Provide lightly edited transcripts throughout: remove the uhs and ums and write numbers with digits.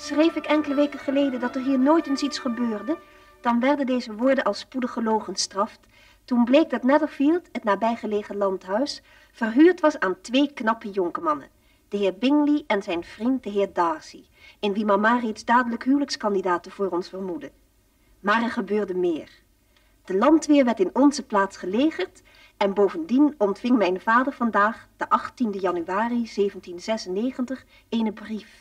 Schreef ik enkele weken geleden dat er hier nooit eens iets gebeurde, dan werden deze woorden al spoedig gelogenstraft. Toen bleek dat Netherfield, het nabijgelegen landhuis, verhuurd was aan 2 knappe jonkemannen. De heer Bingley en zijn vriend de heer Darcy, in wie mama reeds dadelijk huwelijkskandidaten voor ons vermoedde. Maar er gebeurde meer. De landweer werd in onze plaats gelegerd en bovendien ontving mijn vader vandaag, de 18e januari 1796, een brief.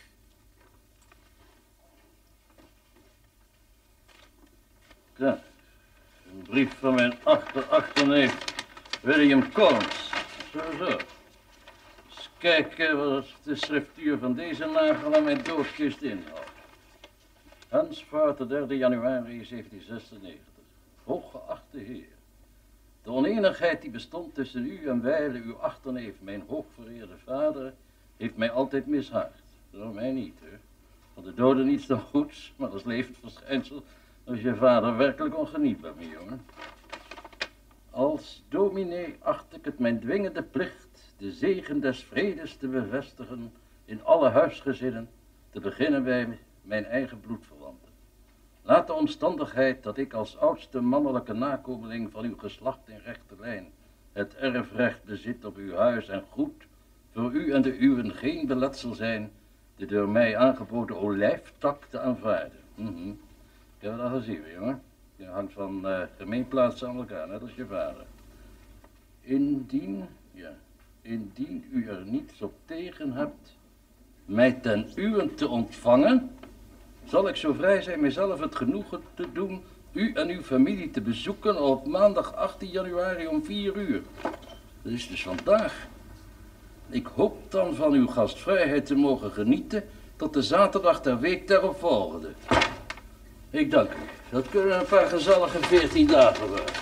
Ja, een brief van mijn achterneef William Collins. Zo. Eens kijken wat de schriftuur van deze nagel aan mijn doodkist inhoudt. Hansvaart, de 3 januari 1796. Hooggeachte heer. De oneenigheid die bestond tussen u en wijle uw achterneef, mijn hoogvereerde vader, heeft mij altijd mishaagd. Door mij niet, hè. Van de doden niets dan goeds, maar als levend verschijnsel was je vader werkelijk ongenietbaar, mijn jongen. Als dominee acht ik het mijn dwingende plicht de zegen des vredes te bevestigen in alle huisgezinnen, te beginnen bij mijn eigen bloedverwanten. Laat de omstandigheid dat ik als oudste mannelijke nakomeling van uw geslacht in rechte lijn het erfrecht bezit op uw huis en goed voor u en de uwen geen beletsel zijn de door mij aangeboden olijftak te aanvaarden. Ik heb het al gezien, jongen. Je hangt van gemeenplaatsen aan elkaar, net als je vader. Indien u er niets op tegen hebt mij ten uwen te ontvangen, zal ik zo vrij zijn mijzelf het genoegen te doen u en uw familie te bezoeken op maandag 18 januari om 4 uur. Dat is dus vandaag. Ik hoop dan van uw gastvrijheid te mogen genieten tot de zaterdag der week daarop volgende. Ik dank u. Dat kunnen een paar gezellige 14 dagen worden.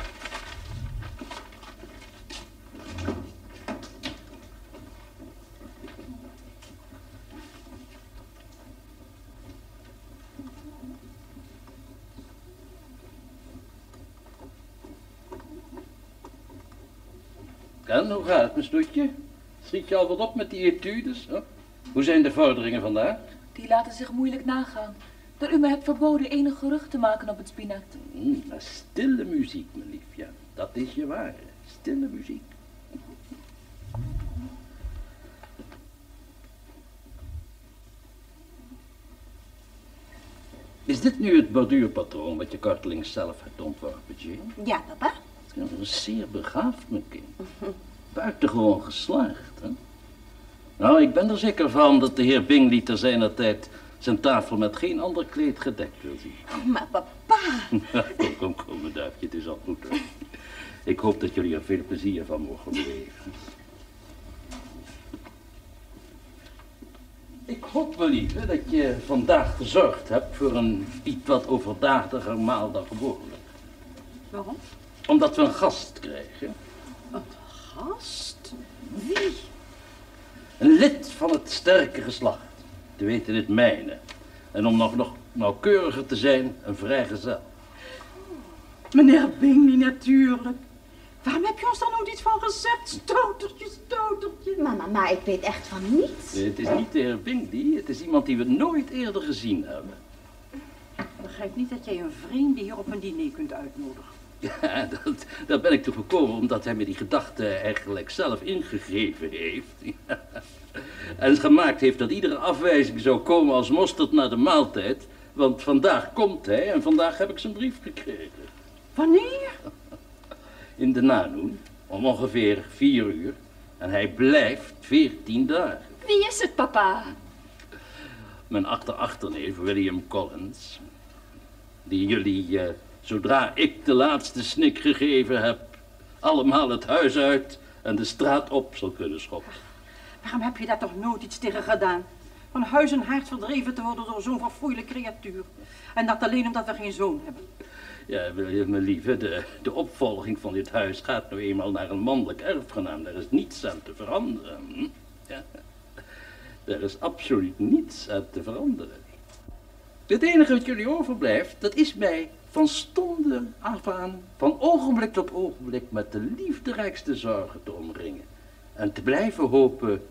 En hoe gaat het, mijn stoetje? Schiet je al wat op met die etudes? Huh? Hoe zijn de vorderingen vandaag? Die laten zich moeilijk nagaan. Dat u me hebt verboden enig gerucht te maken op het spinaat. Maar stille muziek, mijn lief, ja. Dat is je ware. Stille muziek. Is dit nu het borduurpatroon wat je kortelings zelf hebt ontworpen, Jane? Ja, papa. Dat is zeer begaafd, mijn kind. Buitengewoon geslaagd, hè? Nou, ik ben er zeker van dat de heer Bingley te zijner tijd zijn tafel met geen ander kleed gedekt wil zien. Maar papa... Kom, mijn duifje, het is al goed, hoor. Ik hoop dat jullie er veel plezier van mogen beleven. Ik hoop wel, lieve, dat je vandaag gezorgd hebt voor een iets wat overdaadiger maal dan gewoonlijk. Waarom? Omdat we een gast krijgen. Een gast? Wie? Een lid van het sterke geslacht. Te weten het mijne. En om nog nauwkeuriger te zijn, een vrijgezel. Meneer Bingley, natuurlijk. Waarom heb je ons dan nooit iets van gezegd? Stotertje. Maar ik weet echt van niets. Het is niet de heer Bingley, het is iemand die we nooit eerder gezien hebben. Ik begrijp niet dat jij een vreemde hier op een diner kunt uitnodigen. Ja, daar ben ik toe gekomen omdat hij me die gedachte eigenlijk zelf ingegeven heeft. En gemaakt heeft dat iedere afwijzing zou komen als mosterd naar de maaltijd. Want vandaag komt hij en vandaag heb ik zijn brief gekregen. Wanneer? In de nanoen, om ongeveer 4 uur. En hij blijft 14 dagen. Wie is het, papa? Mijn achterneef William Collins. Die jullie, zodra ik de laatste snik gegeven heb, allemaal het huis uit en de straat op zal kunnen schoppen. Waarom heb je daar toch nooit iets tegen gedaan? Van huis en haard verdreven te worden door zo'n verfoeide creatuur. En dat alleen omdat we geen zoon hebben. Ja, mijn lieve, de opvolging van dit huis gaat nu eenmaal naar een mannelijk erfgenaam. Daar is niets aan te veranderen. Ja. Daar is absoluut niets aan te veranderen. Het enige wat jullie overblijft, dat is mij van stonden af aan, van ogenblik tot ogenblik met de liefderijkste zorgen te omringen. En te blijven hopen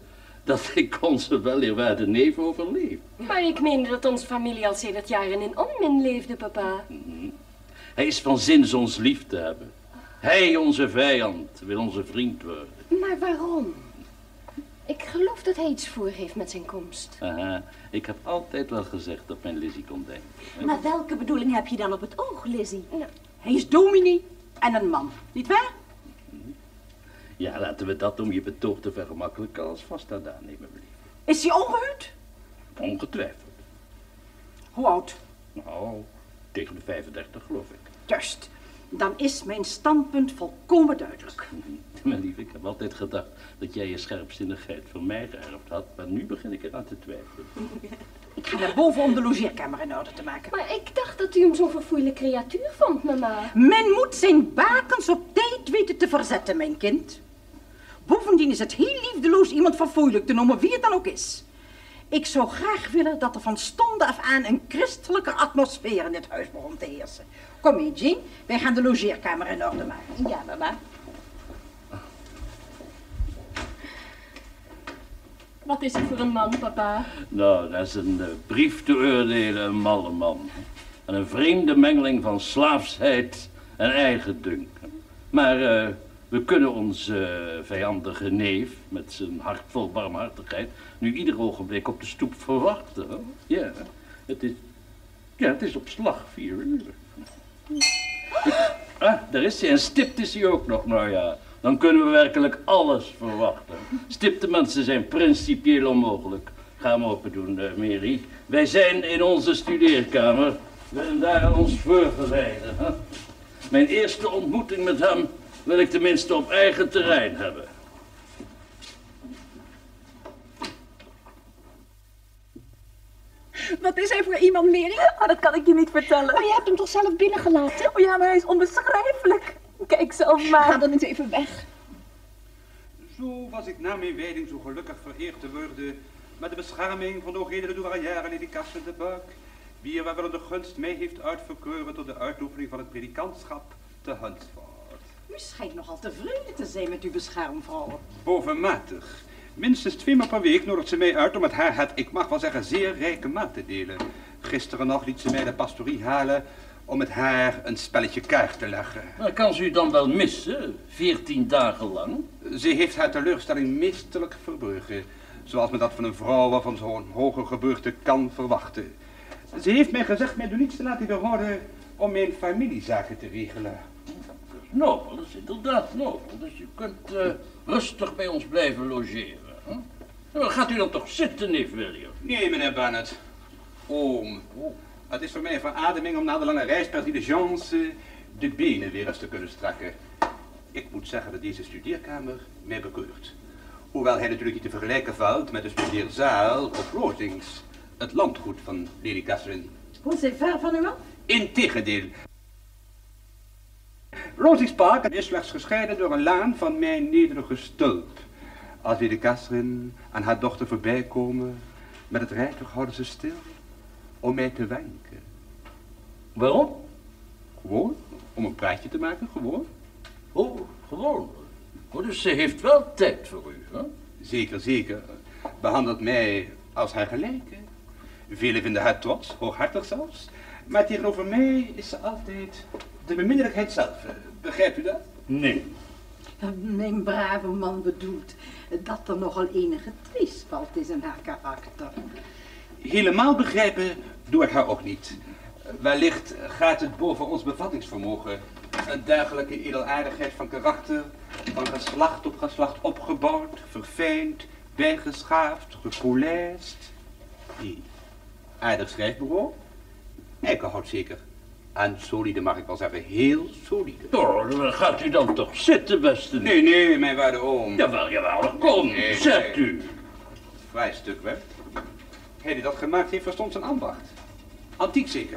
dat ik onze weleerwaarde neef overleef. Maar ik meende dat onze familie al sedert jaren in onmin leefde, papa. Hij is van zins ons lief te hebben. Hij, onze vijand, wil onze vriend worden. Maar waarom? Ik geloof dat hij iets voor heeft met zijn komst. Aha, ik heb altijd wel gezegd dat mijn Lizzie kon denken. Maar welke bedoeling heb je dan op het oog, Lizzie? Nou, Hij is dominee en een man, nietwaar? Ja, laten we dat om je betoog te vergemakkelijken als vast aannemen, lief. Is hij ongehuwd? Ongetwijfeld. Hoe oud? Nou, tegen de 35 geloof ik. Juist. Dan is mijn standpunt volkomen duidelijk. Mijn lief, ik heb altijd gedacht dat jij je scherpzinnigheid van mij geërfd had, maar nu begin ik eraan te twijfelen. Ik ga naar boven om de logeerkamer in orde te maken. maar ik dacht dat u hem zo'n verfoeilijke creatuur vond, mama. Men moet zijn bakens op tijd weten te verzetten, mijn kind. Bovendien is het heel liefdeloos iemand verfoeilijk te noemen, wie het dan ook is. Ik zou graag willen dat er van stonde af aan een christelijke atmosfeer in dit huis begon te heersen. Kom mee, Jean. Wij gaan de logeerkamer in orde maken. Ja, mama. Wat is het voor een man, papa? Nou, dat is een brief te oordelen, een malle man. En een vreemde mengeling van slaafsheid en eigendunk. Maar we kunnen onze vijandige neef, met zijn hart vol barmhartigheid, nu ieder ogenblik op de stoep verwachten. Hè? Ja, het is op slag 4 uur. Daar is hij. En stipt is hij ook nog, nou ja. Dan kunnen we werkelijk alles verwachten. Stipte mensen zijn principieel onmogelijk. Ga hem open doen, Mary. Wij zijn in onze studeerkamer. We willen daar aan ons voorgeleiden. Hè? Mijn eerste ontmoeting met hem wil ik tenminste op eigen terrein hebben. Wat is hij voor iemand, Mary? Oh, dat kan ik je niet vertellen. Maar je hebt hem toch zelf binnengelaten? Oh ja, maar hij is onbeschrijfelijk. Kijk zelf maar. Ga dan eens even weg. Zo was ik na mijn wijding zo gelukkig vereerd te worden met de bescherming van de hoogedere douarière Lady Catherine de Buck, wie er wel de gunst mij heeft uitverkoren tot de uitoefening van het predikantschap te Hunsford. U schijnt nogal tevreden te zijn met uw beschermvrouw. Bovenmatig. Minstens 2 maal per week nodigt ze mij uit om met haar het, ik mag wel zeggen, zeer rijke maat te delen. Gisteren nog liet ze mij de pastorie halen om met haar een spelletje kaart te leggen. Maar kan ze u dan wel missen, 14 dagen lang? Ze heeft haar teleurstelling meesterlijk verborgen, zoals men dat van een vrouw van zo'n hoge gebeurte kan verwachten. Ze heeft mij gezegd mij door niets te laten weerhouden om mijn familiezaken te regelen. Nobel, dat is inderdaad nobel. Dus u kunt rustig bij ons blijven logeren. Hè? Nou, gaat u dan toch zitten, neef William? Nee, meneer Barnett. Oom. Het is voor mij een verademing om na de lange reis per diligence de benen weer eens te kunnen strakken. Ik moet zeggen dat deze studeerkamer mij bekeurt. Hoewel hij natuurlijk niet te vergelijken valt met de studeerzaal of Rosings, het landgoed van Lady Catherine. Hoe is hij ver van u af? Integendeel. Rosings Park is slechts gescheiden door een laan van mijn nederige stulp. Als Lady Catherine en haar dochter voorbij komen, met het rijtuig houden ze stil om mij te wenken. Waarom? Gewoon, om een praatje te maken, gewoon. Oh, gewoon. Oh, dus ze heeft wel tijd voor u, hè? Zeker, zeker. Behandelt mij als haar gelijke. Velen vinden haar trots, hooghartig zelfs. Maar tegenover mij is ze altijd de beminnelijkheid zelf. Begrijpt u dat? Nee. Mijn brave man bedoelt dat er nogal enige tweespalt is in haar karakter. Helemaal begrijpen doe ik haar ook niet. Wellicht gaat het boven ons bevattingsvermogen. Een dergelijke edelaardigheid van karakter, van geslacht op geslacht opgebouwd, verfijnd, bijgeschaafd, gepolijst. Nee. Aardig schrijfbureau. Eikenhout zeker. En solide mag ik wel zeggen, heel solide. Oh, dan gaat u dan toch zitten, beste neef? Nee, nee, mijn waarde oom. Jawel, kom, Nee, zet nee. u. Vrij stuk werk. Hij die dat gemaakt heeft, verstond zijn ambacht. Antiek zeker.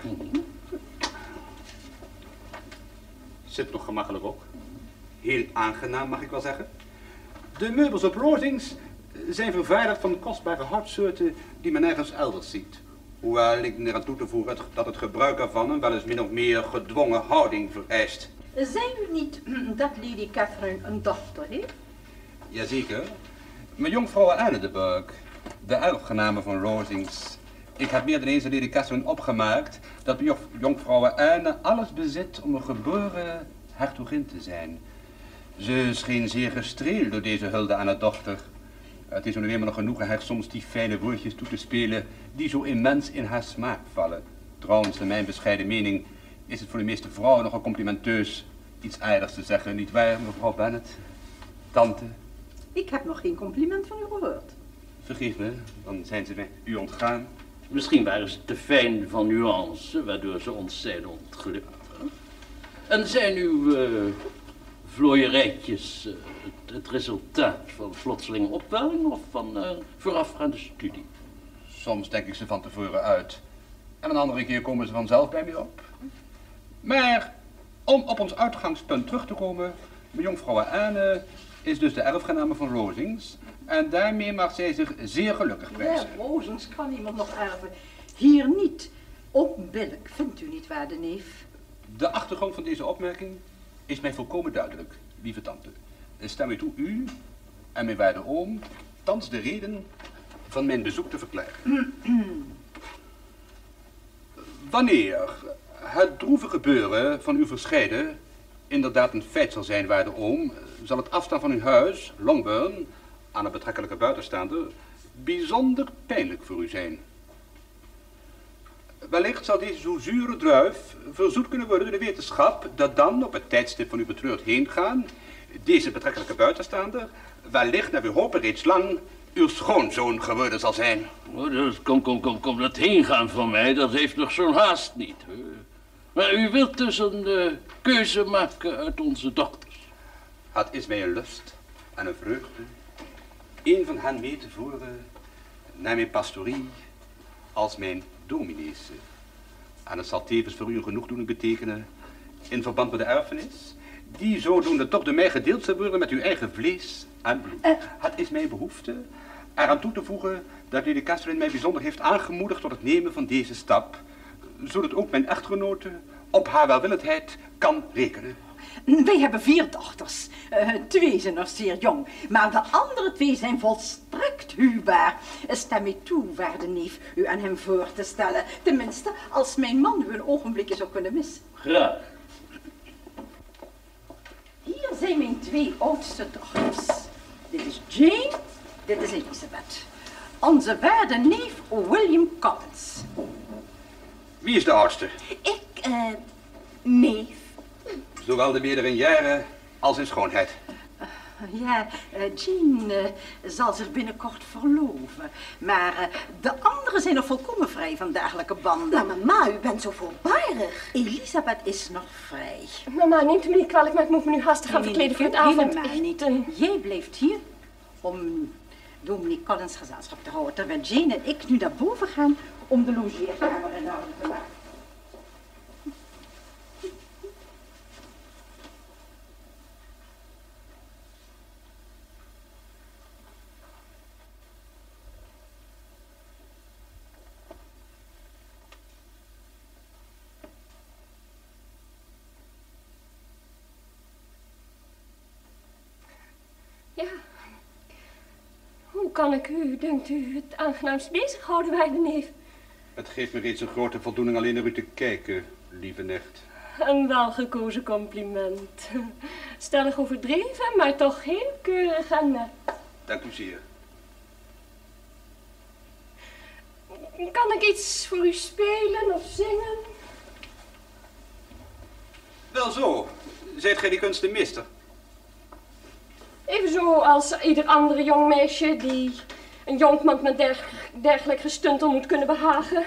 Zit nog gemakkelijk ook. Heel aangenaam, mag ik wel zeggen. De meubels op Rosings zijn vervaardigd van kostbare houtsoorten die men nergens elders ziet. Hoewel ik er aan toe te voegen dat het gebruik ervan een wel eens min of meer gedwongen houding vereist. Zei u niet dat Lady Catherine een dochter heeft? Jazeker. Mijn jonkvrouw Anne de Burg, de erfgename van Rosings. Ik heb meer dan eens aan Lady Catherine opgemaakt dat jonkvrouw Anne alles bezit om een geboren hertogin te zijn. Ze scheen zeer gestreeld door deze hulde aan haar dochter. Het is nu eenmaal nog genoegen haar soms die fijne woordjes toe te spelen die zo immens in haar smaak vallen. Trouwens, in mijn bescheiden mening is het voor de meeste vrouwen nogal complimenteus iets aardigs te zeggen, nietwaar, mevrouw Bennet? Tante? Ik heb nog geen compliment van u gehoord. Vergeef me, dan zijn ze mij u ontgaan. Misschien waren ze te fijn van nuance, waardoor ze ons zijn ontglipt. En zijn uw vlooierijtjes het resultaat van plotselinge opwelling of van voorafgaande studie? Soms denk ik ze van tevoren uit. En een andere keer komen ze vanzelf bij mij op. Maar om op ons uitgangspunt terug te komen, mijn jonkvrouw Anne is dus de erfgename van Rosings. En daarmee mag zij zich zeer gelukkig prijzen. Ja, Rosings kan iemand nog erven. Hier niet. Onbillijk, vindt u niet, waarde neef? De achtergrond van deze opmerking is mij volkomen duidelijk, lieve tante. Stem mij toe u en mijn waarde oom thans de reden van mijn bezoek te verklaren. Wanneer het droeve gebeuren van uw verscheiden inderdaad een feit zal zijn, waarde oom, zal het afstaan van uw huis, Longbourn, aan een betrekkelijke buitenstaander, bijzonder pijnlijk voor u zijn. Wellicht zal deze zo zure druif verzoet kunnen worden door de wetenschap dat dan, op het tijdstip van uw betreurd heengaan, deze betrekkelijke buitenstaander wellicht, naar uw hopen reeds lang, uw schoonzoon geworden zal zijn. Oh, dus kom, dat heengaan van mij, dat heeft nog zo'n haast niet. Maar u wilt dus een keuze maken uit onze dochters. Het is mij een lust en een vreugde een van hen mee te voeren naar mijn pastorie als mijn dominees. En het zal tevens voor u een genoegdoening betekenen in verband met de erfenis, die zodoende toch door mij gedeeld zal worden met uw eigen vlees en bloed. Het is mijn behoefte eraan toe te voegen dat Lady Catherine mij bijzonder heeft aangemoedigd tot het nemen van deze stap, zodat ook mijn echtgenote op haar welwillendheid kan rekenen. Wij hebben 4 dochters. 2 zijn nog zeer jong, maar de andere 2 zijn volstrekt huwbaar. Stem mij toe, waarde neef, u aan hem voor te stellen. Tenminste, als mijn man u een ogenblikje zou kunnen missen. Graag. Hier zijn mijn 2 oudste dochters. Dit is Jane, dit is Elizabeth. Onze waarde neef William Collins. Wie is de oudste? Ik, neef. Zowel de meerdere in jaren als in schoonheid. Ja, Jean zal zich binnenkort verloven. Maar de anderen zijn nog volkomen vrij van dergelijke banden. Maar mama, u bent zo voorbarig. Elisabeth is nog vrij. Mama, neemt u me niet kwalijk, maar ik moet me nu haastig gaan verkleden voor het avond. Helemaal niet. Jij blijft hier om Dominique Collins gezelschap te houden, terwijl Jane en ik nu naar boven gaan om de logeerkamer in orde te maken. Ja. Hoe kan ik u, denkt u, het aangenaamst bezighouden, waarde neef? Het geeft me reeds een grote voldoening alleen naar u te kijken, lieve nicht. Een welgekozen compliment. Stellig overdreven, maar toch heel keurig en net. Dank u zeer. Kan ik iets voor u spelen of zingen? Wel zo. Zijt gij die kunstenmeester? Evenzo als ieder andere jong meisje die een jonkman met dergelijk gestuntel moet kunnen behagen.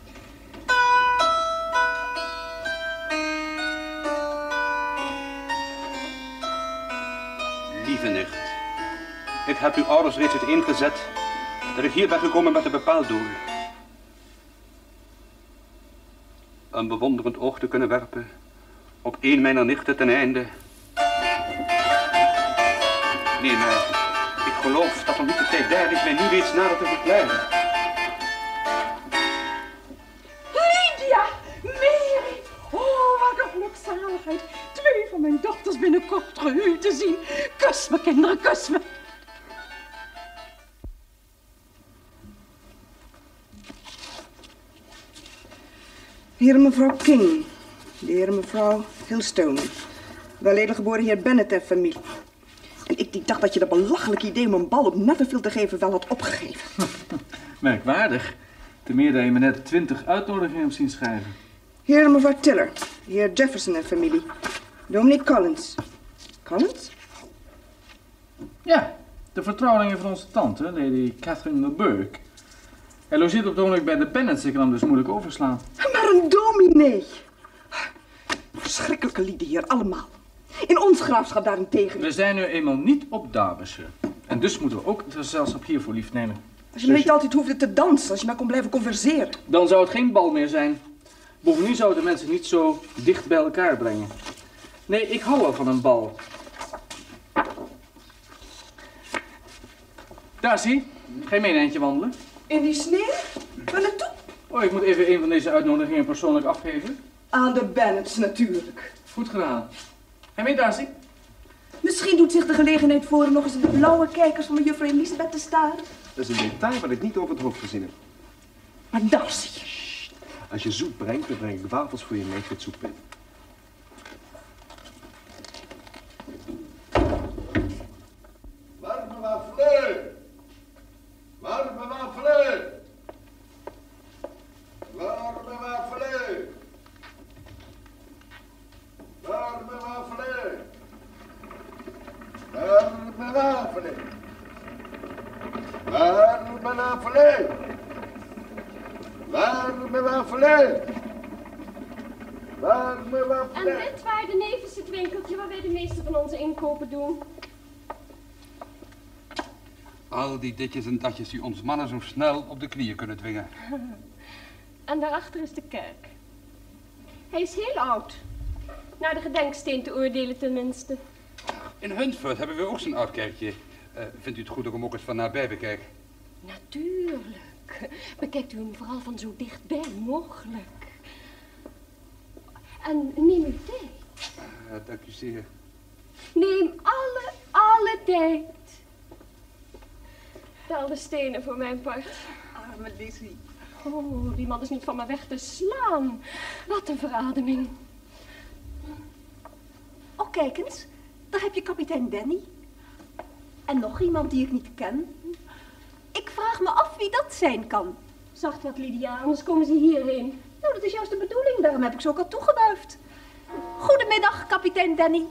Lieve nicht, ik heb uw ouders reeds uiteengezet dat ik hier ben gekomen met een bepaald doel. Een bewonderend oog te kunnen werpen op een mijner nichten ten einde. Nee, maar ik geloof dat nog niet de tijd daar is mij nu reeds nader te verklaren. Lydia! Mary! Oh, wat een gelukzaligheid. 2 van mijn dochters binnenkort gehuwd te zien. Kus me, kinderen, kus me. Heer en mevrouw King. De heer en mevrouw Hillstone. Wel geboren heer Bennet en familie. En ik die dacht dat je dat belachelijk idee om een bal op Netherfield te geven wel had opgegeven. Merkwaardig. Ten meer dat je me net 20 uitnodigingen hebt zien schrijven. Heer en mevrouw Tiller. De heer Jefferson en familie. Dominic Collins. Collins? Ja, de vertrouwelinge van onze tante, lady Catherine de Burgh. Hij logeert op het ogenblik bij de Bennets. Ik kan hem dus moeilijk overslaan. Maar een dominee. Verschrikkelijke lieden hier, allemaal. In ons graafschap daarentegen. We zijn nu eenmaal niet op Derbyshire. En dus moeten we ook het gezelschap hiervoor lief nemen. Als je maar niet altijd hoefde te dansen, als je maar kon blijven converseren. Dan zou het geen bal meer zijn. Bovendien zouden de mensen niet zo dicht bij elkaar brengen. Nee, ik hou wel van een bal. Darcy, ga je mee een eindje wandelen? In die sneeuw? Waar naartoe? Oh, ik moet even een van deze uitnodigingen persoonlijk afgeven. Aan de Bennets natuurlijk. Goed gedaan. Ga je mee, Darcy? Misschien doet zich de gelegenheid voor om nog eens in de blauwe kijkers van juffrouw Elisabeth te staren. Dat is een detail wat ik niet over het hoofd gezien heb. Maar Darcy. Als je zoet brengt, dan breng ik wafels voor je mee met zoetpit. Warme wafelen! Warme wafelen! Warme wafelen! Warme wafelen! Warme wafelen! Warme wafelen! Warme wafelen! Warme wafelen! En dit waar de neef is het winkeltje waar wij de meeste van onze inkopen doen. Al die ditjes en datjes die ons mannen zo snel op de knieën kunnen dwingen. En daarachter is de kerk. Hij is heel oud. Naar de gedenksteen te oordelen tenminste. In Huntford hebben we ook zo'n oud kerkje. Vindt u het goed dat ik hem ook eens van nabij bekijk? Natuurlijk. Bekijkt u hem vooral van zo dichtbij mogelijk. En neem uw tijd. Dank u zeer. Neem alle tijd. Tel de stenen voor mijn part. Arme Lizzie. Oh, die man is niet van me weg te slaan. Wat een verademing. Oh, kijk eens. Daar heb je kapitein Danny. En nog iemand die ik niet ken. Ik vraag me af wie dat zijn kan. Zacht wat, Lydia, anders komen ze hierheen. Nou, dat is juist de bedoeling. Daarom heb ik ze ook al toegewuifd. Goedemiddag, kapitein Danny.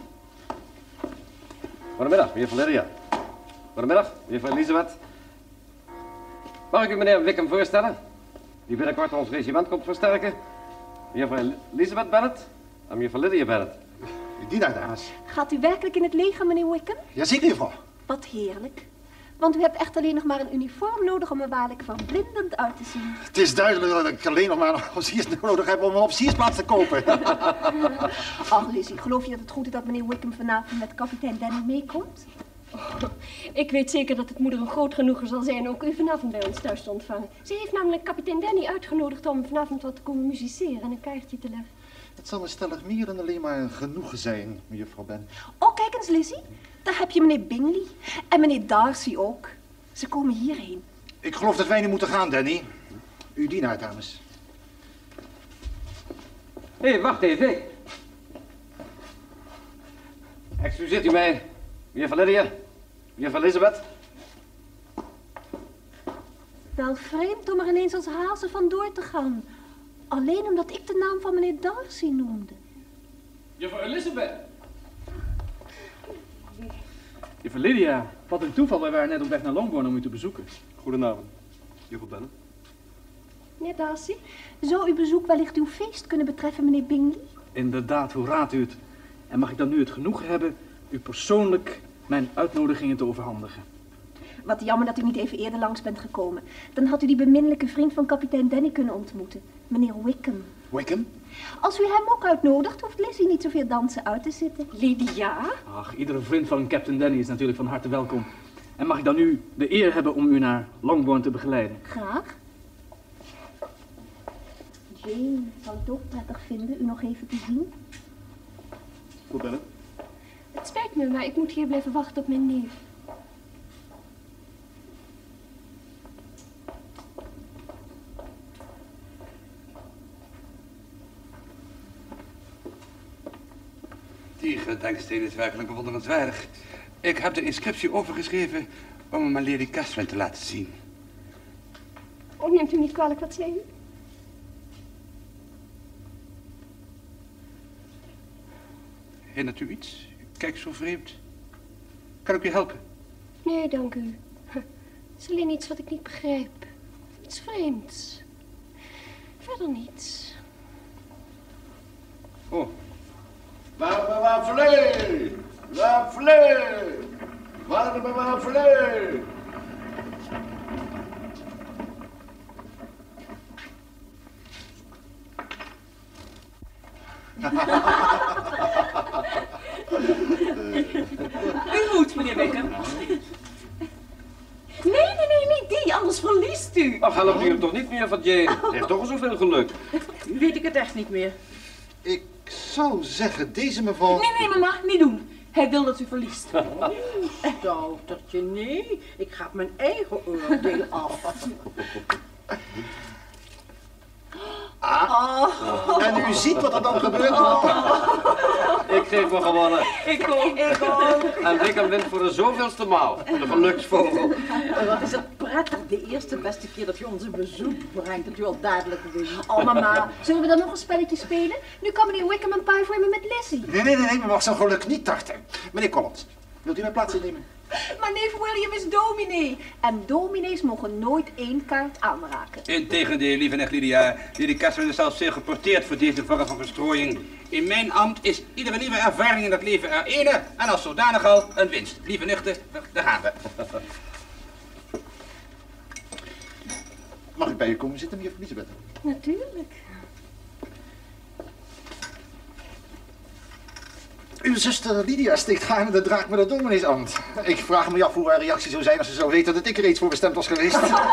Goedemiddag, meneer Valeria. Goedemiddag, meneer Elisabeth. Mag ik u meneer Wickham voorstellen? Die binnenkort ons regiment komt versterken. Meneer Elisabeth Bennet en meneer Lydia Bennet. Die daar, dames. Gaat u werkelijk in het leger, meneer Wickham? Jazeker, juffrouw. Wat heerlijk. Want u hebt echt alleen nog maar een uniform nodig om er waarlijk verblindend uit te zien. Het is duidelijk dat ik alleen nog maar een officiers nodig heb om een officiersplaats te kopen. Ach, Lizzie, geloof je dat het goed is dat meneer Wickham vanavond met kapitein Danny meekomt? Oh, ik weet zeker dat het moeder een groot genoegen zal zijn ook u vanavond bij ons thuis te ontvangen. Ze heeft namelijk kapitein Danny uitgenodigd om vanavond wat te komen musiceren en een kaartje te leggen. Het zal me stellig meer dan alleen maar een genoegen zijn, mevrouw Ben. Oh, kijk eens, Lizzie. Daar heb je meneer Bingley en meneer Darcy ook. Ze komen hierheen. Ik geloof dat wij nu moeten gaan, Danny. Uw dienaar, dames. Hé, wacht even. Excuseert u mij, meneer Valeria, meneer Elisabeth. Wel vreemd om er ineens als hazen vandoor te gaan. Alleen omdat ik de naam van meneer Darcy noemde. Juffrouw Elisabeth. Juffrouw Lydia, wat een toeval. Wij waren net op weg naar Longbourn om u te bezoeken. Goedenavond, juffrouw Bennet. Meneer Darcy, zou uw bezoek wellicht uw feest kunnen betreffen, meneer Bingley? Inderdaad, hoe raadt u het? En mag ik dan nu het genoegen hebben u persoonlijk mijn uitnodigingen te overhandigen? Wat jammer dat u niet even eerder langs bent gekomen. Dan had u die beminnelijke vriend van kapitein Danny kunnen ontmoeten. Meneer Wickham. Wickham? Als u hem ook uitnodigt, hoeft Lizzie niet zoveel dansen uit te zitten. Lydia? Ach, iedere vriend van Captain Danny is natuurlijk van harte welkom. En mag ik dan nu de eer hebben om u naar Longbourn te begeleiden? Graag. Jane zal het ook prettig vinden u nog even te zien. Goed, Bennet. Het spijt me, maar ik moet hier blijven wachten op mijn neef. Die gedenksteen is werkelijk bewonderenswaardig. Ik heb de inscriptie overgeschreven om hem aan Lady Catherine te laten zien. Oh, neemt u niet kwalijk, wat zei u? Hindert u iets? U kijkt zo vreemd. Kan ik u helpen? Nee, dank u. Het is alleen iets wat ik niet begrijp. Iets vreemds. Verder niets. Oh. Wafele! Wafele! Wafele! U moet, meneer Wickham. Nee, niet die, anders verliest u. Ach, helpt u hem toch niet meer van Jane? Ze heeft toch al zoveel geluk. Weet ik het echt niet meer. Ik zou zeggen, deze mevrouw... Nee, mama, niet doen. Hij wil dat u verliest. Dochtertje, nee. Ik ga mijn eigen oordeel af. En u ziet wat er dan gebeurt. Ik geef me gewonnen. Ik ook. En Wickham wint voor de zoveelste maal. De geluksvogel. Wat is het prettig, de eerste beste keer dat je ons een bezoek brengt, dat u al dadelijk wint. Oh, mama, zullen we dan nog een spelletje spelen? Nu kan meneer Wickham een pie voor me met Lizzie. Nee, men mag zo'n geluk niet tarten. Meneer Collins, wilt u mijn plaats innemen? Maar neef William is dominee. En dominees mogen nooit één kaart aanraken. Integendeel, lieve nicht Lydia. Lady Catherine is zelfs zeer geporteerd voor deze vorm van verstrooiing. In mijn ambt is iedere nieuwe ervaring in het leven er ene en als zodanig al een winst. Lieve nichten, daar gaan we. Mag ik bij u komen zitten, meneer Elisabeth? Natuurlijk. Uw zuster Lydia steekt gaarne de draak met het domineesambt. Ik vraag me af hoe haar reactie zou zijn als ze zou weten dat ik er reeds voor bestemd was geweest.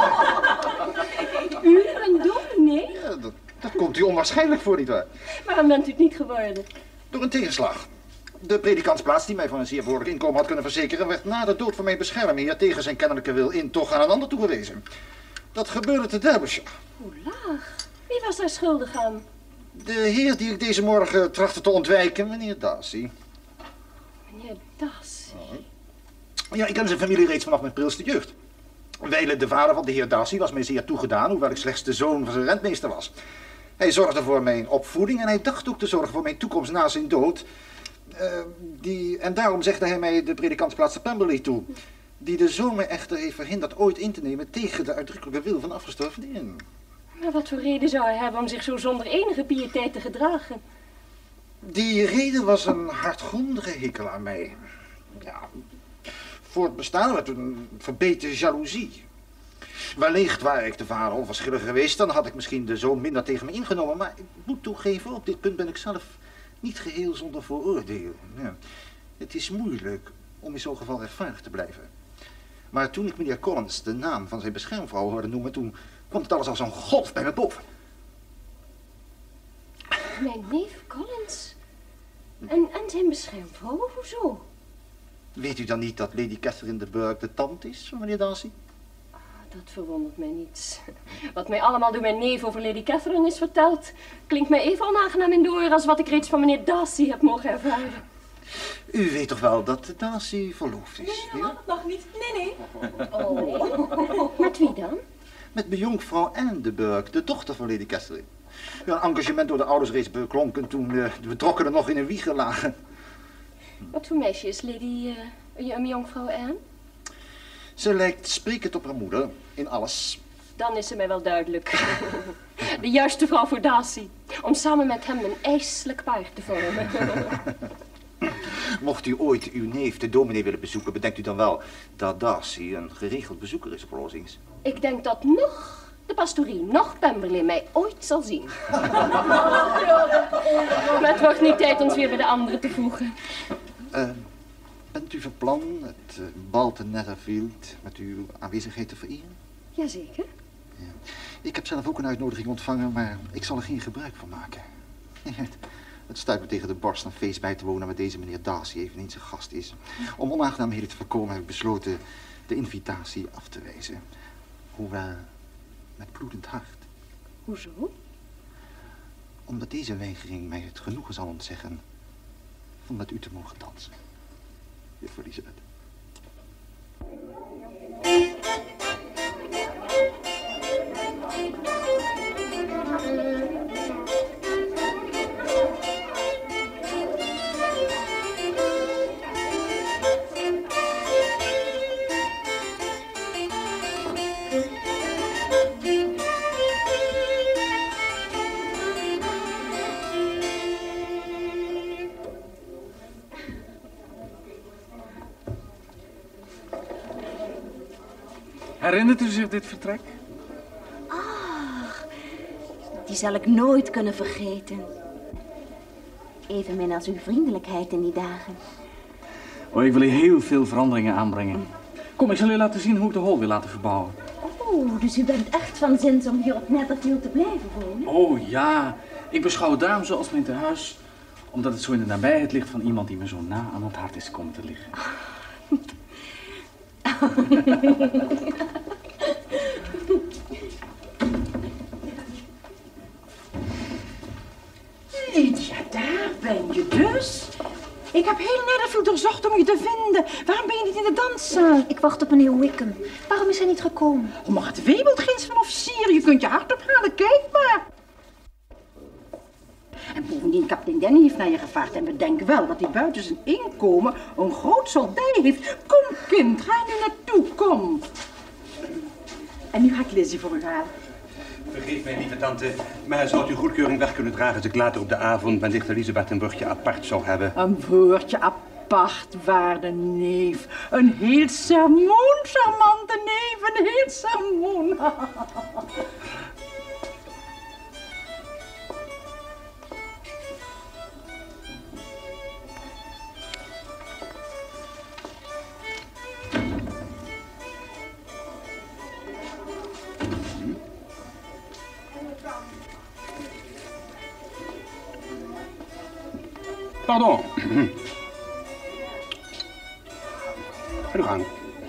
U een dominee? Ja, dat komt u onwaarschijnlijk voor, nietwaar? Waarom bent u het niet geworden? Door een tegenslag. De predikantsplaats die mij van een zeer behoorlijk inkomen had kunnen verzekeren, werd na de dood van mijn beschermheer tegen zijn kennelijke wil in toch aan een ander toegewezen. Dat gebeurde te Derbyshire. Hoe laag? Wie was daar schuldig aan? De heer die ik deze morgen trachtte te ontwijken, meneer Darcy. Meneer Darcy? Ja, ik ken zijn familie reeds vanaf mijn prilste jeugd. Wijlen de vader van de heer Darcy was mij zeer toegedaan, hoewel ik slechts de zoon van zijn rentmeester was. Hij zorgde voor mijn opvoeding en hij dacht ook te zorgen voor mijn toekomst na zijn dood. En daarom zegde hij mij de predikantsplaats te Pemberley toe, die de zoon mij echter heeft verhinderd ooit in te nemen tegen de uitdrukkelijke wil van afgestorven in. Maar wat voor reden zou hij hebben om zich zo zonder enige piëteit te gedragen? Die reden was een hartgrondige hekel aan mij. Ja, voor het bestaan met een verbeten jaloezie. Wellicht waar ik de vader onverschillig geweest, dan had ik misschien de zoon minder tegen me ingenomen. Maar ik moet toegeven, op dit punt ben ik zelf niet geheel zonder vooroordeel. Ja, het is moeilijk om in zo'n geval rechtvaardig te blijven. Maar toen ik meneer Collins de naam van zijn beschermvrouw hoorde noemen, toen kwam het alles als een golf bij me boven. Mijn neef Collins? En zijn beschermvrouw? Hoezo? Weet u dan niet dat Lady Catherine de Burgh de tante is van meneer Darcy? Dat verwondert mij niets. Wat mij allemaal door mijn neef over Lady Catherine is verteld, klinkt mij even onaangenaam in de oren als wat ik reeds van meneer Darcy heb mogen ervaren. U weet toch wel dat Darcy verloofd is? Nee, mama, dat mag niet. Nee. Oh. Met wie dan? Met mejonkvrouw Anne de Burgh, de dochter van Lady Catherine. Ja, een engagement door de ouders reeds beklonken toen de betrokkenen nog in een wieg lagen. Wat voor meisje is Lady mejonkvrouw Anne? Ze lijkt sprekend op haar moeder, in alles. Dan is ze mij wel duidelijk. De juiste vrouw voor Darcy. Om samen met hem een ijselijk paard te vormen. Mocht u ooit uw neef, de dominee, willen bezoeken, bedenkt u dan wel dat Darcy een geregeld bezoeker is op Rosings. Ik denk dat nog de pastorie, nog Pemberley mij ooit zal zien. Maar het wordt niet tijd ons weer bij de anderen te voegen. Bent u van plan het bal te Netherfield met uw aanwezigheid te vereren? Jazeker. Ja. Ik heb zelf ook een uitnodiging ontvangen, maar ik zal er geen gebruik van maken. Het stuit me tegen de borst een feest bij te wonen met deze meneer Darcy eveneens een gast is. Om onaangenaamheden te voorkomen heb ik besloten de invitatie af te wijzen. Hoewel met bloedend hart. Hoezo? Omdat deze weigering mij het genoegen zal ontzeggen van met u te mogen dansen. Juffrouw Elisabeth. Herinnert u zich dit vertrek? Ach, die zal ik nooit kunnen vergeten. Evenmin als uw vriendelijkheid in die dagen. Oh, ik wil hier heel veel veranderingen aanbrengen. Kom, ik zal u laten zien hoe ik de hol wil laten verbouwen. Oh, dus u bent echt van zins om hier op Netherfield te blijven wonen? Oh ja, ik beschouw het daarom zoals mijn tehuis. Omdat het zo in de nabijheid ligt van iemand die me zo na aan het hart is komen te liggen. Lydia, daar ben je dus. Ik heb heel Netherfield doorzocht om je te vinden. Waarom ben je niet in de danszaal? Ik wacht op meneer Wickham. Waarom is hij niet gekomen? Oh, maar het wemelt ginds van officieren. Je kunt je hart ophalen, kijk maar. En bovendien, kapitein Danny heeft naar je gevraagd. En we denken wel dat hij buiten zijn inkomen een groot soldij heeft. Kom, kind, ga er nu naartoe, kom. En nu ga ik Lizzie voor u halen. Vergeef mij, lieve tante, maar zou u goedkeuring weg kunnen dragen als ik later op de avond wellicht Elisabeth een woordje apart zou hebben? Een woordje apart, waarde neef. Een heel sermoen, charmante neef, een heel sermoen. Pardon. Ga uw gang.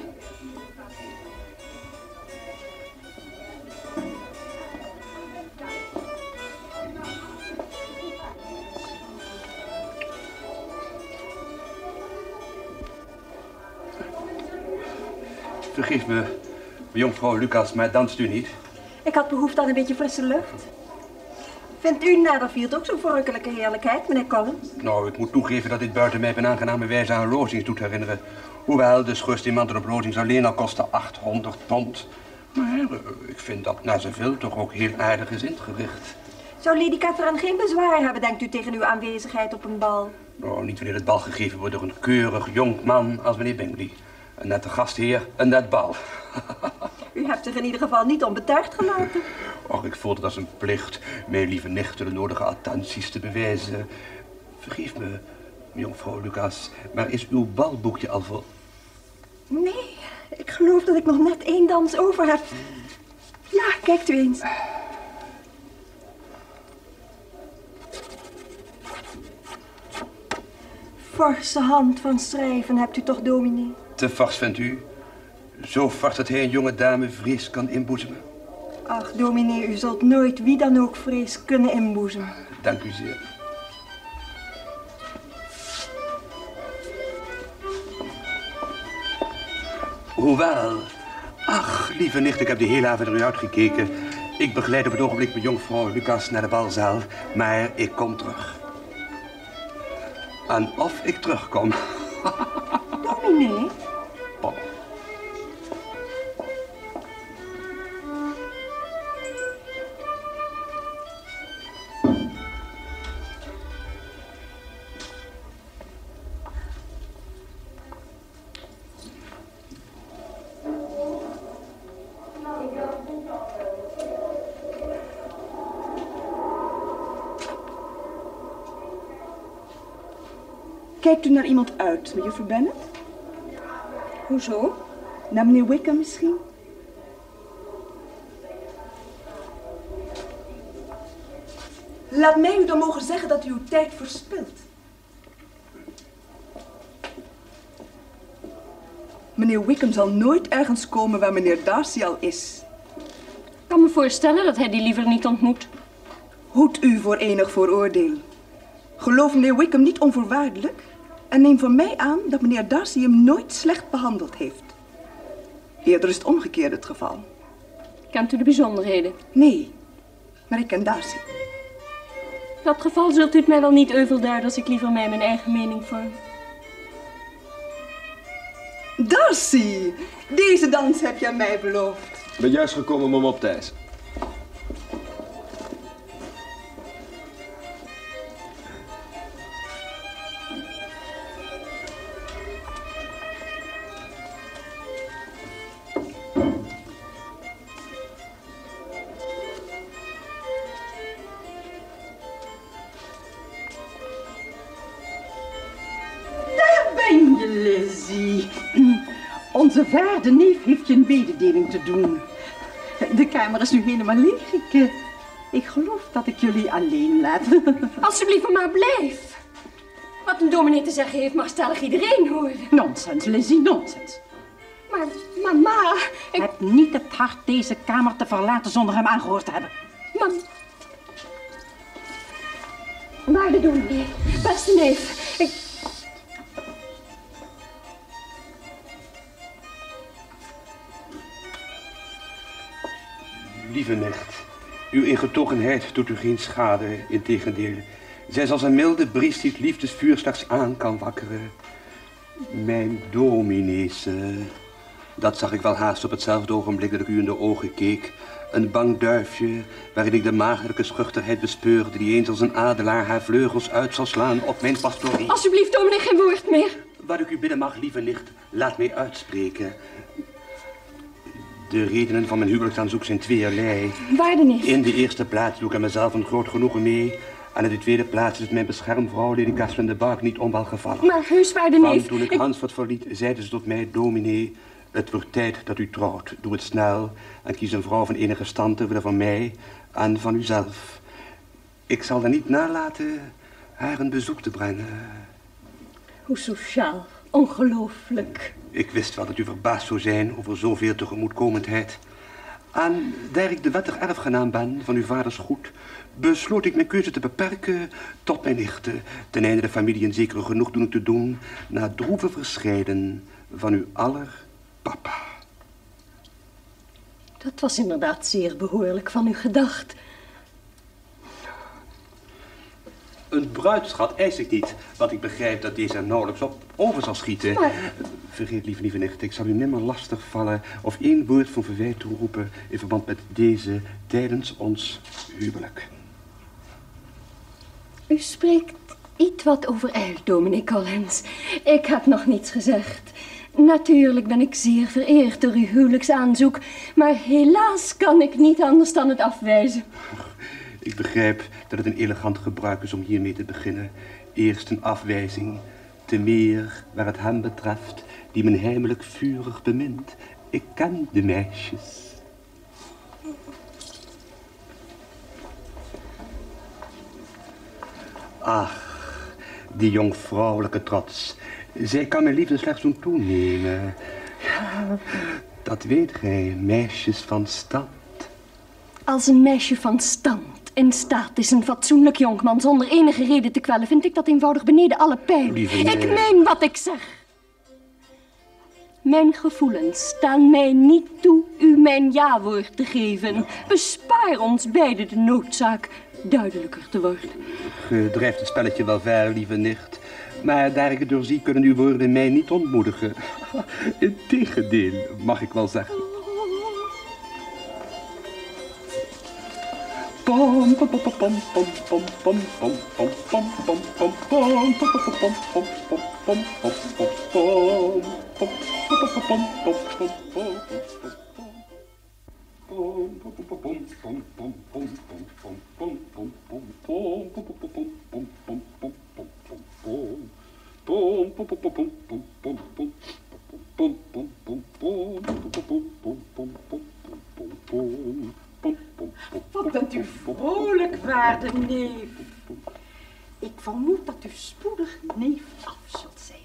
Vergeef me, jonkvrouw Lucas, maar danst u niet? Ik had behoefte aan een beetje frisse lucht. Vindt u Netherfield ook zo'n verrukkelijke heerlijkheid, meneer Collins? Nou, ik moet toegeven dat dit buiten mij op een aangename wijze aan Rosings doet herinneren. Hoewel de schoorsteen op Rosings alleen al kostte 800 pond. Maar ik vind dat na zoveel toch ook heel aardig is ingericht. Zou Lady Catherine geen bezwaar hebben, denkt u, tegen uw aanwezigheid op een bal? Nou, niet wanneer het bal gegeven wordt door een keurig jong man als meneer Bingley. Een nette gastheer, een net bal. U hebt zich in ieder geval niet onbetuigd gelaten. Och, ik voel het als een plicht mijn lieve nichten de nodige attenties te bewijzen. Vergeef me, jonkvrouw Lucas, maar is uw balboekje al vol? Nee, ik geloof dat ik nog net 1 dans over heb. Ja, kijkt u eens. Forse hand van schrijven hebt u toch, dominee? Te vars, vindt u? Zo vars dat hij een jonge dame vrees kan inboezemen? Ach, dominee, u zult nooit wie dan ook vrees kunnen inboezemen. Dank u zeer. Hoewel. Ach, lieve nicht, ik heb de hele avond naar u uitgekeken. Ik begeleid op het ogenblik mijn jonkvrouw Lucas naar de balzaal, maar ik kom terug. En of ik terugkom. Dominee? Oh. Kijkt u naar iemand uit, mejuffrouw Bennet? Hoezo? Naar meneer Wickham misschien? Laat mij u dan mogen zeggen dat u uw tijd verspilt. Meneer Wickham zal nooit ergens komen waar meneer Darcy al is. Ik kan me voorstellen dat hij die liever niet ontmoet. Hoed u voor enig vooroordeel. Geloof meneer Wickham niet onvoorwaardelijk en neem van mij aan dat meneer Darcy hem nooit slecht behandeld heeft. Eerder is het omgekeerde het geval. Kent u de bijzonderheden? Nee, maar ik ken Darcy. In dat geval zult u het mij wel niet euvel duiden als ik liever mij mijn eigen mening vorm. Darcy, deze dans heb je aan mij beloofd. Ik ben juist gekomen om hem op te eisen. Lizzie, onze waarde neef heeft je een mededeling te doen. De kamer is nu helemaal leeg. Ik geloof dat ik jullie alleen laat. Alsjeblieft, maar blijf. Wat een dominee te zeggen heeft, mag stellig iedereen horen. Nonsens, Lizzie, nonsens. Maar, mama, ik heb niet het hart deze kamer te verlaten zonder hem aangehoord te hebben. Waarde dominee, beste neef, Lieve nicht, uw ingetogenheid doet u geen schade, integendeel. Zij is als een milde bries die het liefdesvuur slechts aan kan wakkeren. Mijn dominees, dat zag ik wel haast op hetzelfde ogenblik dat ik u in de ogen keek. Een bang duifje, waarin ik de maagdelijke schuchterheid bespeurde die eens als een adelaar haar vleugels uit zal slaan op mijn pastorie. Alsjeblieft, dominee, geen woord meer. Wat ik u bidden mag, lieve nicht, laat mij uitspreken. De redenen van mijn huwelijksaanzoek zijn tweeërlei. Waarde neef. In de eerste plaats doe ik aan mezelf een groot genoegen mee. En in de tweede plaats is het mijn beschermvrouw, Lady Catherine de Barg, niet onwelgevallig. Maar heus, waarde neef. Toen ik Hansford verliet, zeide ze tot mij, dominee, het wordt tijd dat u trouwt. Doe het snel en kies een vrouw van enige stand ter wille van mij en van uzelf. Ik zal er niet nalaten haar een bezoek te brengen. Hoe sociaal, ongelooflijk. Ik wist wel dat u verbaasd zou zijn over zoveel tegemoetkomendheid. En daar ik de wettig erfgenaam ben van uw vaders goed, besloot ik mijn keuze te beperken tot mijn nichten, ten einde de familie een zekere genoegdoening te doen na het droeve verscheiden van uw aller papa. Dat was inderdaad zeer behoorlijk van u gedacht. Een bruidschat eis ik niet, want ik begrijp dat deze er nauwelijks op over zal schieten. Maar... Vergeet, lieve nicht, ik zal u nimmer lastig vallen of één woord van verwijt toeroepen in verband met deze tijdens ons huwelijk. U spreekt iets wat overijld, dominee Collins. Ik heb nog niets gezegd. Natuurlijk ben ik zeer vereerd door uw huwelijksaanzoek, maar helaas kan ik niet anders dan het afwijzen. Ik begrijp dat het een elegant gebruik is om hiermee te beginnen. Eerst een afwijzing, te meer waar het hem betreft, die men heimelijk vurig bemint. Ik ken de meisjes. Ach, die jongvrouwelijke trots. Zij kan mijn liefde slechts doen toenemen. Ja, dat weet gij, meisjes van stand. Als een meisje van stand in staat is een fatsoenlijk jonkman zonder enige reden te kwellen, vind ik dat eenvoudig beneden alle pijl. Ik meen wat ik zeg. Mijn gevoelens staan mij niet toe u mijn ja-woord te geven. Bespaar ons beiden de noodzaak duidelijker te worden. Ge drijft het spelletje wel ver, lieve nicht. Maar daar ik het doorzie, kunnen uw woorden mij niet ontmoedigen. Integendeel, mag ik wel zeggen. Pom pom pom pom pom pom pom pom pom pom pom pom pom pom pom Wat bent u vrolijk, waarde neef. Ik vermoed dat u spoedig neef af zult zijn.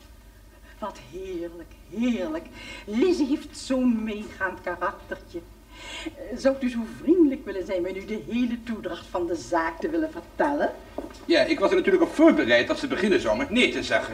Wat heerlijk, heerlijk. Lizzie heeft zo'n meegaand karaktertje. Zou u zo vriendelijk willen zijn mij nu de hele toedracht van de zaak te willen vertellen? Ja, ik was er natuurlijk op voorbereid dat ze beginnen zou met nee te zeggen.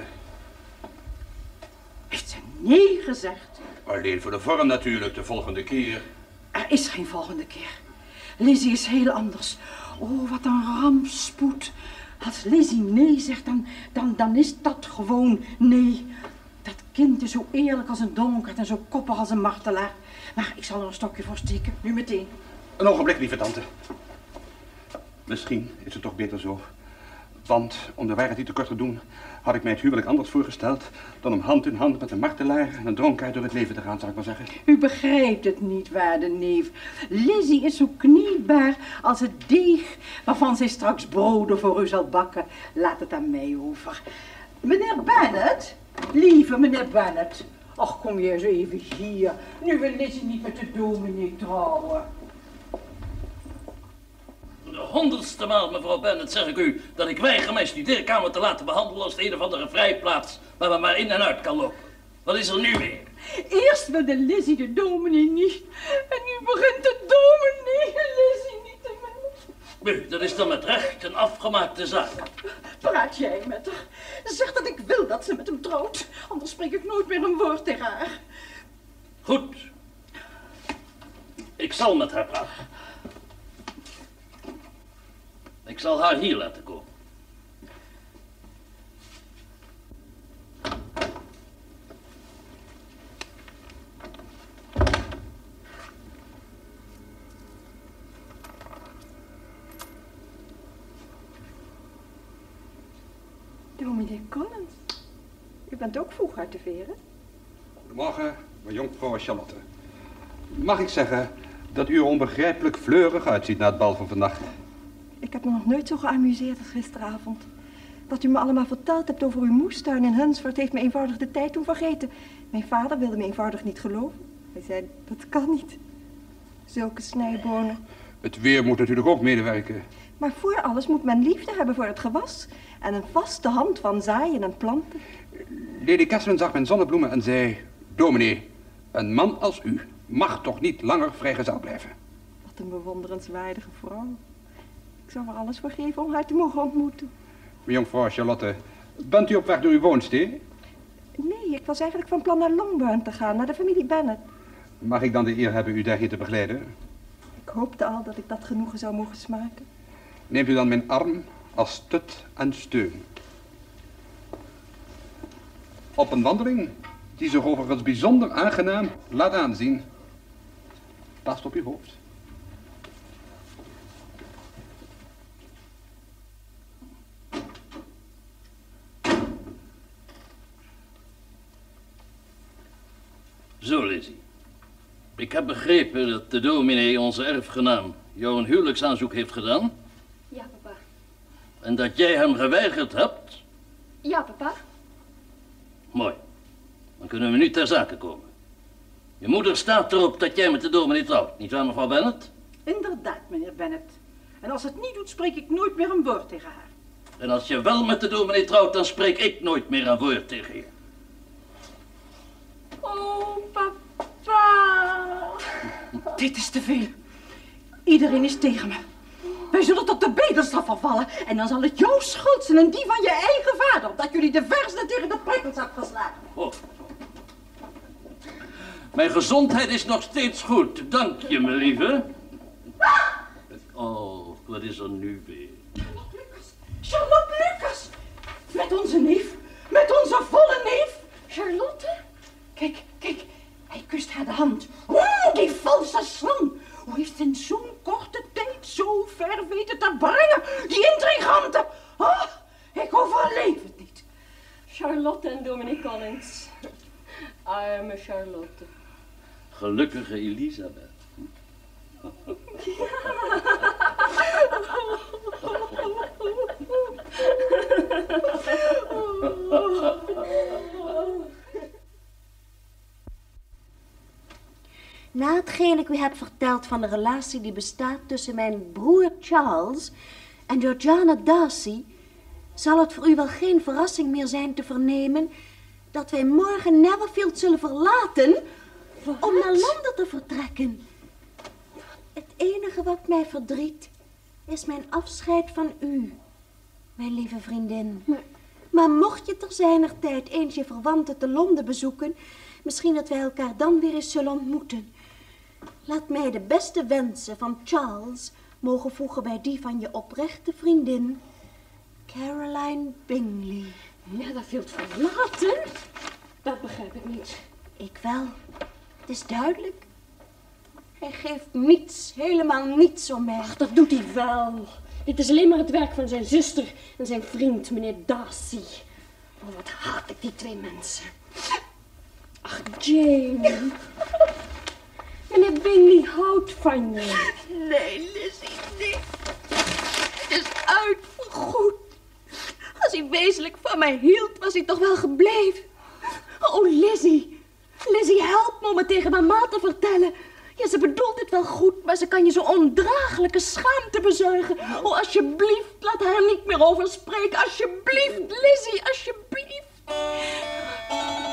Heeft ze nee gezegd? Alleen voor de vorm natuurlijk, de volgende keer. Er is geen volgende keer. Lizzie is heel anders. Oh, wat een rampspoed. Als Lizzie nee zegt, dan is dat gewoon nee. Dat kind is zo eerlijk als een donker en zo koppig als een martelaar. Maar ik zal er een stokje voor steken, nu meteen. Een ogenblik, lieve tante. Misschien is het toch beter zo. Want, om de waarheid niet te kort te doen, had ik mij het huwelijk anders voorgesteld dan om hand in hand met een martelaar en een dronkaard door het leven te gaan, zal ik maar zeggen. U begrijpt het niet, waarde neef. Lizzie is zo kneedbaar als het deeg waarvan zij straks broden voor u zal bakken. Laat het aan mij over. Meneer Bennet, lieve meneer Bennet. Ach, kom je eens even hier. Nu wil Lizzie niet met de dominee trouwen. De 100ste maal, mevrouw Bennet, zeg ik u dat ik weiger mijn studeerkamer te laten behandelen als de een of andere vrijplaats waar men maar in en uit kan lopen. Wat is er nu weer? Eerst wilde Lizzie de dominee niet en nu begint de dominee Lizzie niet te willen. Nu, dat is dan met recht een afgemaakte zaak. Praat jij met haar? Zeg dat ik wil dat ze met hem trouwt, anders spreek ik nooit meer een woord tegen haar. Goed. Ik zal met haar praten. Ik zal haar hier laten komen. Dominee Collins, u bent ook vroeg uit de veren? Goedemorgen, mijn jonkvrouw Charlotte. Mag ik zeggen dat u er onbegrijpelijk fleurig uitziet na het bal van vannacht? Ik heb me nog nooit zo geamuseerd als gisteravond. Wat u me allemaal verteld hebt over uw moestuin in Hunsford heeft me eenvoudig de tijd doen vergeten. Mijn vader wilde me eenvoudig niet geloven. Hij zei, dat kan niet. Zulke snijbonen. Het weer moet natuurlijk ook medewerken. Maar voor alles moet men liefde hebben voor het gewas. En een vaste hand van zaaien en planten. Lady Catherine zag mijn zonnebloemen en zei... Dominee, een man als u mag toch niet langer vrijgezel blijven. Wat een bewonderenswaardige vrouw. Ik zou er alles voor geven om haar te mogen ontmoeten. Jonkvrouw Charlotte, bent u op weg door uw woonstee? Nee, ik was eigenlijk van plan naar Longbourn te gaan, naar de familie Bennet. Mag ik dan de eer hebben u daarheen te begeleiden? Ik hoopte al dat ik dat genoegen zou mogen smaken. Neemt u dan mijn arm als stut en steun. Op een wandeling die zich overigens bijzonder aangenaam laat aanzien. Past op uw hoofd. Zo, Lizzie. Ik heb begrepen dat de dominee, onze erfgenaam, jou een huwelijksaanzoek heeft gedaan. Ja, papa. En dat jij hem geweigerd hebt. Ja, papa. Mooi. Dan kunnen we nu ter zake komen. Je moeder staat erop dat jij met de dominee trouwt, nietwaar, mevrouw Bennet? Inderdaad, meneer Bennet. En als het niet doet, spreek ik nooit meer een woord tegen haar. En als je wel met de dominee trouwt, dan spreek ik nooit meer een woord tegen je. Oh, papa. Dit is te veel. Iedereen is tegen me. Wij zullen tot de bedelstraf vervallen. En dan zal het jouw schuld zijn en die van je eigen vader. Dat jullie de versenen tegen de prikkels hebben geslagen. Oh. Mijn gezondheid is nog steeds goed. Dank je, mijn lieve. Oh, wat is er nu weer? Charlotte Lucas. Met onze neef. Met onze volle neef. Charlotte? Kijk, kijk. Hij kust haar de hand. Oeh, die valse slang. Hoe heeft ze in zo'n korte tijd zo ver weten te brengen? Die intriganten. Oh, ik overleef het niet. Charlotte en Dominee Collins. Arme Charlotte. Gelukkige Elisabeth. Na hetgeen ik u heb verteld van de relatie die bestaat tussen mijn broer Charles en Georgiana Darcy, zal het voor u wel geen verrassing meer zijn te vernemen dat wij morgen Netherfield zullen verlaten om naar Londen te vertrekken. Het enige wat mij verdriet is mijn afscheid van u, mijn lieve vriendin. Maar mocht je ter zijner tijd eens je verwanten te Londen bezoeken, misschien dat wij elkaar dan weer eens zullen ontmoeten. Laat mij de beste wensen van Charles mogen voegen bij die van je oprechte vriendin, Caroline Bingley. Ja, dat viel verlaten. Dat begrijp ik niet. Ik wel. Het is duidelijk. Hij geeft niets, helemaal niets om mij. Ach, dat doet hij wel. Dit is alleen maar het werk van zijn zuster en zijn vriend, meneer Darcy. Oh, wat haat ik die twee mensen. Ach, Jane. Meneer Bingley houdt van je. Nee, Lizzie, nee. Het is uit voorgoed. Als hij wezenlijk van mij hield, was hij toch wel gebleven. Oh, Lizzie. Lizzie, help me om het tegen mama te vertellen. Ja, ze bedoelt het wel goed, maar ze kan je zo ondraaglijke schaamte bezorgen. Oh, alsjeblieft, laat haar niet meer over spreken. Alsjeblieft, Lizzie, alsjeblieft.